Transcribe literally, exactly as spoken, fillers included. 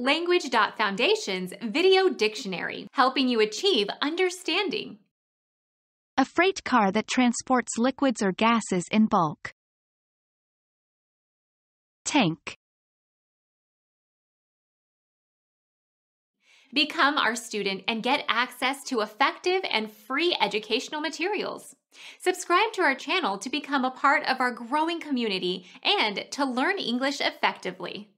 Language dot Foundation's Video Dictionary, helping you achieve understanding. A freight car that transports liquids or gases in bulk. Tank. Become our student and get access to effective and free educational materials. Subscribe to our channel to become a part of our growing community and to learn English effectively.